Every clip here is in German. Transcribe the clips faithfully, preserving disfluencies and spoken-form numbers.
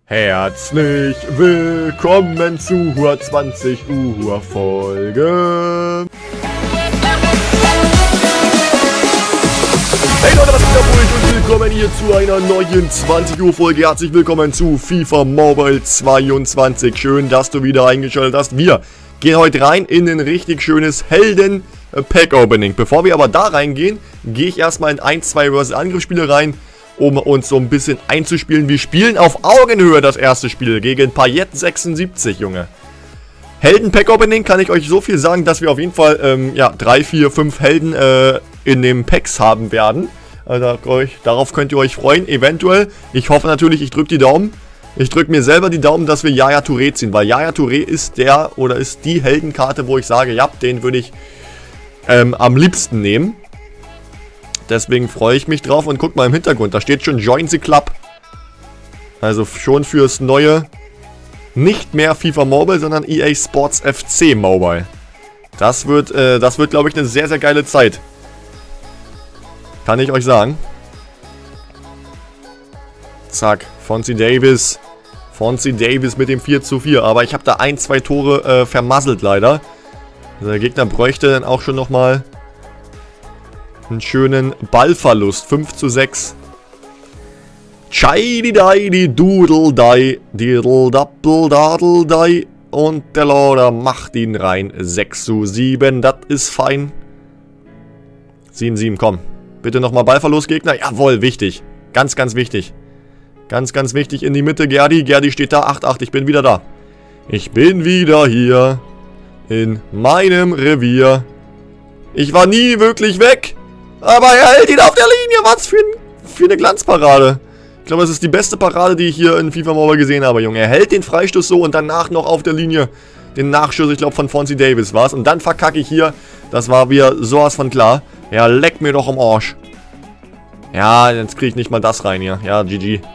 Herzlich willkommen zur zwanzig Uhr Folge. Hey Leute, was geht ab und willkommen hier zu einer neuen zwanzig Uhr Folge. Herzlich willkommen zu FIFA Mobile zweiundzwanzig. Schön, dass du wieder eingeschaltet hast. Wir gehen heute rein in ein richtig schönes Helden-Pack-Opening. Bevor wir aber da reingehen, gehe ich erstmal in ein, zwei versus. Angriffsspiele rein, um uns so ein bisschen einzuspielen. Wir spielen auf Augenhöhe das erste Spiel gegen Payet sechsundsiebzig, Junge. Helden-Pack-Opening kann ich euch so viel sagen, dass wir auf jeden Fall, ähm, ja, drei, vier, fünf Helden äh, in den Packs haben werden. Also darauf könnt ihr euch freuen, eventuell. Ich hoffe natürlich, ich drücke die Daumen. Ich drücke mir selber die Daumen, dass wir Yaya Touré ziehen, weil Yaya Touré ist der, oder ist die Heldenkarte, wo ich sage, ja, den würde ich ähm, am liebsten nehmen. Deswegen freue ich mich drauf und guck mal im Hintergrund, da steht schon Join the Club. Also schon fürs neue, nicht mehr FIFA Mobile, sondern E A Sports F C Mobile. Das wird, äh, das wird, glaube ich, eine sehr, sehr geile Zeit. Kann ich euch sagen. Zack, Fonzie Davis. Fonzie Davis mit dem vier zu vier. Aber ich habe da ein, zwei Tore äh, vermasselt leider. Also der Gegner bräuchte dann auch schon nochmal einen schönen Ballverlust. fünf zu sechs. Chai dai di doodle dai. Diddle dappel dadel dai. Und der Lauder macht ihn rein. sechs zu sieben. Das ist fein. sieben sieben, komm. Bitte nochmal Ballverlust, Gegner. Jawohl, wichtig. Ganz, ganz wichtig. Ganz, ganz wichtig in die Mitte. Gerdi. Gerdi steht da. acht acht. Ich bin wieder da. Ich bin wieder hier. In meinem Revier. Ich war nie wirklich weg. Aber er hält ihn auf der Linie. Was für, ein, für eine Glanzparade. Ich glaube, das ist die beste Parade, die ich hier in FIFA Mobile gesehen habe, Junge. Er hält den Freistoß so und danach noch auf der Linie den Nachschuss, ich glaube, von Fonzie Davis war es. Und dann verkacke ich hier. Das war wieder sowas von klar. Ja, leck mir doch am Arsch. Ja, jetzt kriege ich nicht mal das rein hier. Ja, G G.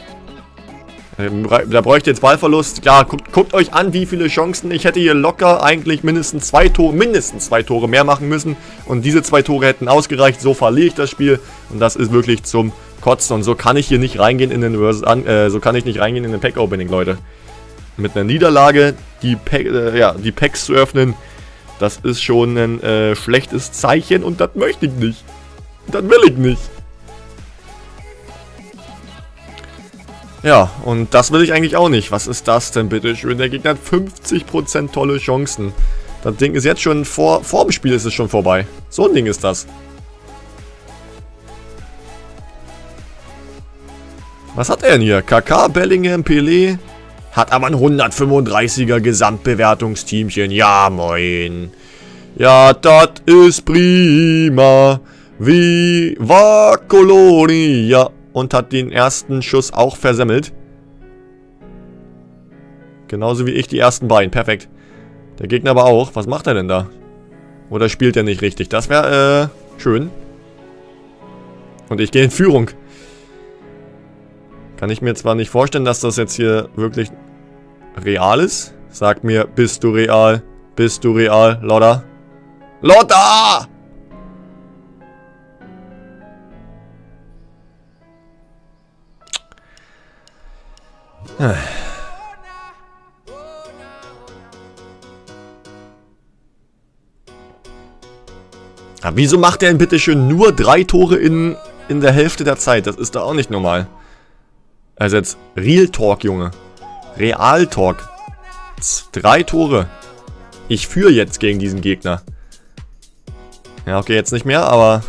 Da bräuchte jetzt Ballverlust. Ja, guckt, guckt euch an, wie viele Chancen. Ich hätte hier locker eigentlich mindestens zwei Tore, mindestens zwei Tore mehr machen müssen. Und diese zwei Tore hätten ausgereicht. So verliere ich das Spiel. Und das ist wirklich zum Kotzen. Und so kann ich hier nicht reingehen in den Versus, äh, so kann ich nicht reingehen in den Pack-Opening, Leute. Mit einer Niederlage die, Pack, äh, ja, die Packs zu öffnen, das ist schon ein äh, schlechtes Zeichen. Und das möchte ich nicht. Das will ich nicht. Ja, und das will ich eigentlich auch nicht. Was ist das denn bitte schön? Der Gegner hat fünfzig Prozent tolle Chancen. Das Ding ist jetzt schon vor, vor dem Spiel ist es schon vorbei. So ein Ding ist das. Was hat er denn hier? K K, Bellingham, Pelé. Hat aber ein hundertfünfunddreißiger Gesamtbewertungsteamchen. Ja, moin. Ja, das ist prima. Viva Colonia. Und hat den ersten Schuss auch versemmelt. Genauso wie ich die ersten beiden. Perfekt. Der Gegner aber auch. Was macht er denn da? Oder spielt er nicht richtig? Das wäre äh, schön. Und ich gehe in Führung. Kann ich mir zwar nicht vorstellen, dass das jetzt hier wirklich real ist. Sag mir, bist du real? Bist du real, Lotta? Lotta! Aber wieso macht er denn bitte schön nur drei Tore in, in der Hälfte der Zeit? Das ist doch auch nicht normal. Also jetzt Real Talk, Junge. Real Talk. Drei Tore. Ich führe jetzt gegen diesen Gegner. Ja, okay, jetzt nicht mehr, aber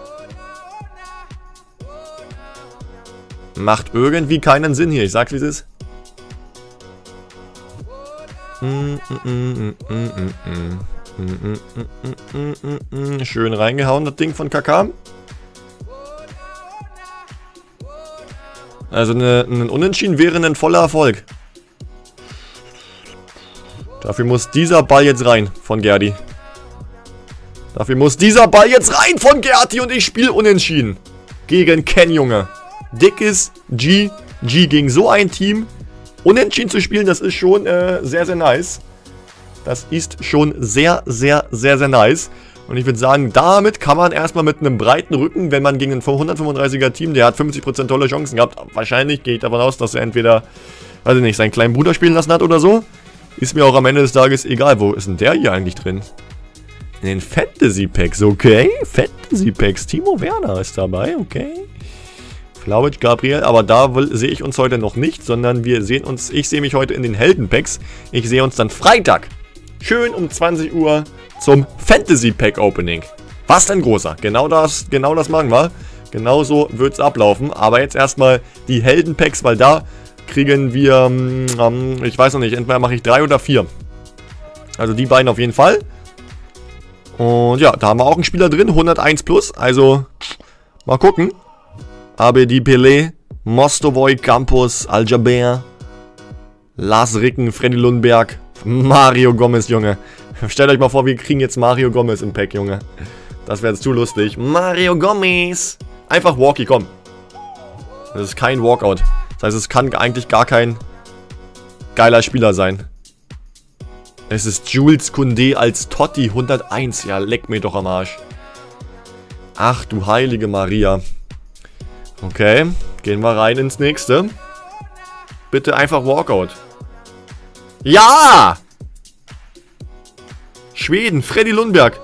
macht irgendwie keinen Sinn hier. Ich sag's, wie es ist. Schön reingehauen, das Ding von K K. Also eine, ein Unentschieden wäre ein voller Erfolg. Dafür muss dieser Ball jetzt rein von Gerdi. Dafür muss dieser Ball jetzt rein von Gerdi und ich spiele unentschieden. Gegen Ken, Junge. Dickes G. G gegen so ein Team. Unentschieden zu spielen, das ist schon äh, sehr, sehr nice. Das ist schon sehr, sehr, sehr, sehr nice. Und ich würde sagen, damit kann man erstmal mit einem breiten Rücken, wenn man gegen ein hundertfünfunddreißiger Team, der hat fünfzig Prozent tolle Chancen gehabt, wahrscheinlich gehe ich davon aus, dass er entweder weiß ich nicht, seinen kleinen Bruder spielen lassen hat oder so. Ist mir auch am Ende des Tages egal. Wo ist denn der hier eigentlich drin? In den Fantasy Packs, okay. Fantasy Packs. Timo Werner ist dabei, okay. Flauwitsch, Gabriel, aber da sehe ich uns heute noch nicht, sondern wir sehen uns, ich sehe mich heute in den Helden-Packs. Ich sehe uns dann Freitag, schön um zwanzig Uhr zum Fantasy-Pack-Opening. Was denn großer? Genau das, genau das machen wir. Genauso wird es ablaufen, aber jetzt erstmal die Helden-Packs, weil da kriegen wir, ähm, ich weiß noch nicht, entweder mache ich drei oder vier. Also die beiden auf jeden Fall. Und ja, da haben wir auch einen Spieler drin, hunderteins plus, also mal gucken. Abedi Pelé, Mostovoy, Campos, Al-Jaber, Lars Ricken, Freddy Lundberg, Mario Gomez, Junge. Stellt euch mal vor, wir kriegen jetzt Mario Gomez im Pack, Junge. Das wäre jetzt zu lustig. Mario Gomez. Einfach Walkie, komm. Das ist kein Walkout. Das heißt, es kann eigentlich gar kein geiler Spieler sein. Es ist Jules Koundé als Totti hunderteins. Ja, leck mir doch am Arsch. Ach du heilige Maria. Okay, gehen wir rein ins nächste. Bitte einfach Walkout. Ja! Schweden, Freddy Lundberg.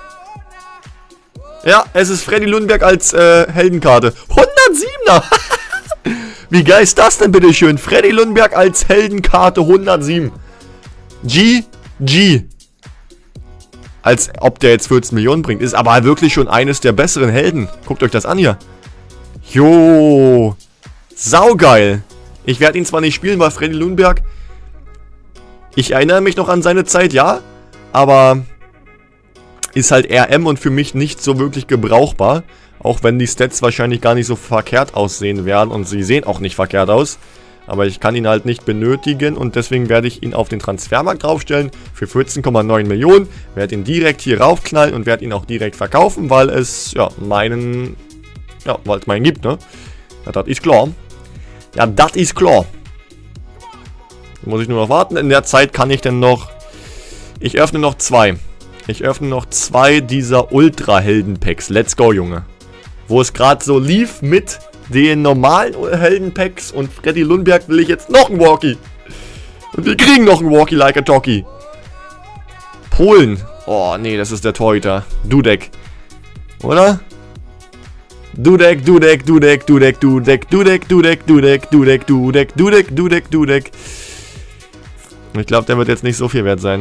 Ja, es ist Freddy Lundberg als äh, Heldenkarte. hundertsiebener! Wie geil ist das denn bitte schön? Freddy Lundberg als Heldenkarte hundertsieben. G G. Als ob der jetzt vierzehn Millionen bringt. Ist aber wirklich schon eines der besseren Helden. Guckt euch das an hier. Jo, saugeil. Ich werde ihn zwar nicht spielen, weil Freddy Lundberg, ich erinnere mich noch an seine Zeit, ja, aber ist halt R M und für mich nicht so wirklich gebrauchbar, auch wenn die Stats wahrscheinlich gar nicht so verkehrt aussehen werden und sie sehen auch nicht verkehrt aus, aber ich kann ihn halt nicht benötigen und deswegen werde ich ihn auf den Transfermarkt draufstellen für vierzehn Komma neun Millionen, werde ihn direkt hier raufknallen und werde ihn auch direkt verkaufen, weil es, ja, meinen... Ja, weil es meinen gibt, ne? Ja, das ist klar. Ja, das ist klar. Muss ich nur noch warten. In der Zeit kann ich denn noch... Ich öffne noch zwei. Ich öffne noch zwei dieser Ultra-Helden-Packs. Let's go, Junge. Wo es gerade so lief mit den normalen Helden-Packs und Freddy Lundberg will ich jetzt noch einen Walkie. Und wir kriegen noch einen Walkie like a Talkie. Polen. Oh, nee, das ist der Torhüter. Dudek. Oder? Dudek, Dudek, Dudek, Dudek, Dudek, Dudek, Dudek, Dudek, Dudek, Dudek, Dudek, Dudek, Dudek. Ich glaube, der wird jetzt nicht so viel wert sein.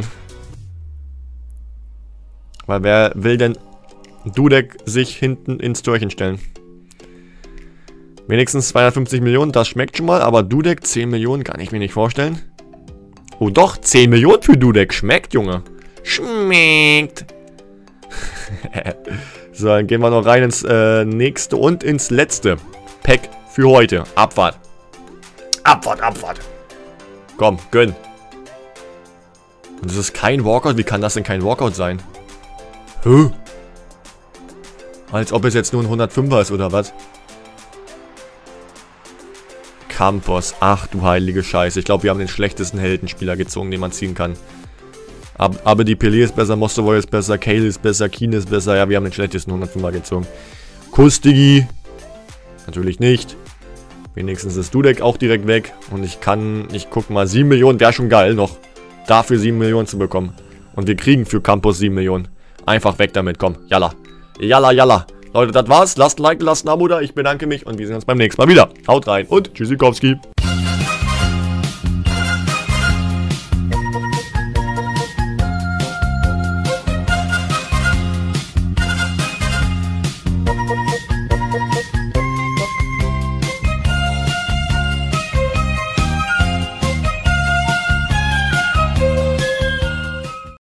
Weil wer will denn Dudek sich hinten ins Türchen stellen? Wenigstens zweihundertfünfzig Millionen, das schmeckt schon mal. Aber Dudek, zehn Millionen, kann ich mir nicht vorstellen. Oh doch, zehn Millionen für Dudek. Schmeckt, Junge. Schmeckt. So, dann gehen wir noch rein ins äh, nächste und ins letzte Pack für heute. Abfahrt. Abfahrt, Abfahrt. Komm, gönn. Und das ist kein Walkout? Wie kann das denn kein Walkout sein? Hä? Als ob es jetzt nur ein hundertfünfer ist, oder was? Campos. Ach du heilige Scheiße. Ich glaube, wir haben den schlechtesten Heldenspieler gezogen, den man ziehen kann. Ab, aber die Pelé ist besser, Mostovoy ist besser, Kale ist besser, Keane ist besser. Ja, wir haben den schlechtesten hundertfünfer gezogen. Kustigi. Natürlich nicht. Wenigstens ist Dudek auch direkt weg. Und ich kann, ich guck mal, sieben Millionen wäre schon geil noch. Dafür sieben Millionen zu bekommen. Und wir kriegen für Campos sieben Millionen. Einfach weg damit, komm. Yalla. Yalla, yalla. Leute, das war's. Lasst ein Like, lasst ein Abo da. Ich bedanke mich und wir sehen uns beim nächsten Mal wieder. Haut rein und tschüssikowski.